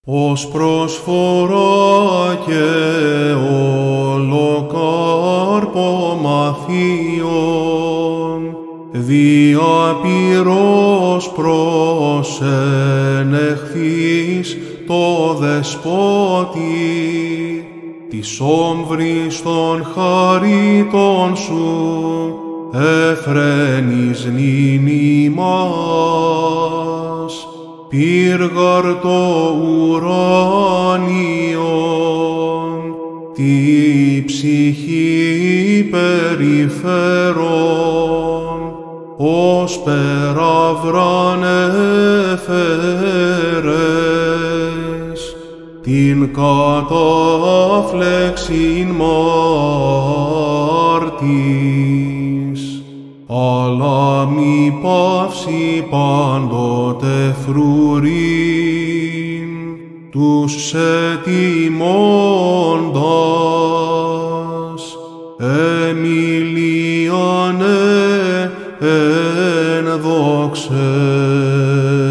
ως προσφορά και ολοκάρπο μαθίων, δια πυρός προσενεχθείς το δεσπότη, της όμβρης των χαρίτων σου εφραίνεις νυν ημάς, πύργαρ το ουράνιον, τη ψυχή περιφέρον, ως περαύραν έφερες, την κατάφλεξιν μάρτης, αλλά μη παύσει πάντοτε φρουρήν, τους ετιμώντας, εμιλίανε εν δόξε.